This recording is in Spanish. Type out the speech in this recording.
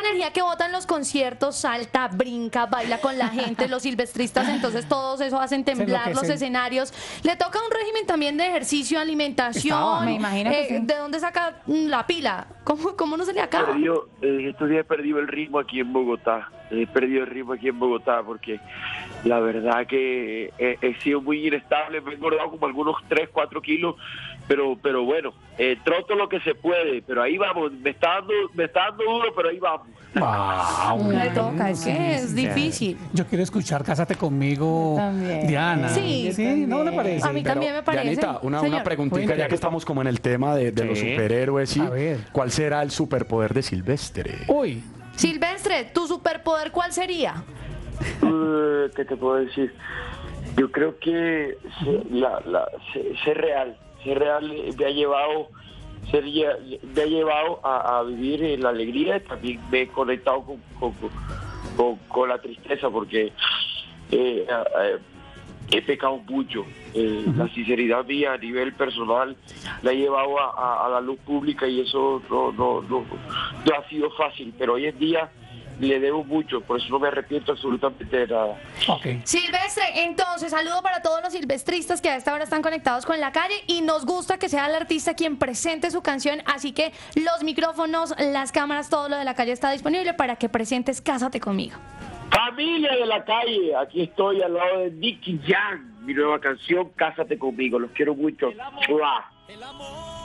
energía que botan los conciertos, salta, brinca, baila con la gente, los silvestristas, entonces todos eso hacen temblar los escenarios. Le toca un régimen también de ejercicio, alimentación. Me imagino que sí. ¿De dónde saca la pila? ¿Cómo no se le acaba? Estos días he perdido el ritmo aquí en Bogotá. He perdido el ritmo aquí en Bogotá porque la verdad que he sido muy inestable. Me he engordado como algunos 3, 4 kilos, pero bueno, troto lo que se puede, pero ahí vamos. Me está dando duro, pero ahí vamos. Le toca, es que es difícil. Yo quiero escuchar Cásate conmigo, Diana. Sí. ¿No le parece? A mí también me parece. Dianita, una Señor. preguntita, ya que estamos como en el tema de los superhéroes, ¿sí? A ver. ¿Cuál será el superpoder de Silvestre? Uy, Silvestre, ¿tu superpoder cuál sería? ¿Qué te puedo decir? Yo creo que ser real me ha llevado a vivir en la alegría. También me he conectado con la tristeza porque he pecado mucho. La sinceridad mía a nivel personal la he llevado a la luz pública y eso no ha sido fácil, pero hoy en día le debo mucho, por eso no me arrepiento absolutamente de nada. ok. Silvestre, entonces, saludo para todos los silvestristas que a esta hora están conectados con la calle y nos gusta que sea el artista quien presente su canción, así que los micrófonos, las cámaras, todo lo de la calle está disponible para que presentes Cásate conmigo. Familia de la calle, aquí estoy al lado de Nicky Jam, mi nueva canción Cásate conmigo, los quiero mucho. ¡Mua!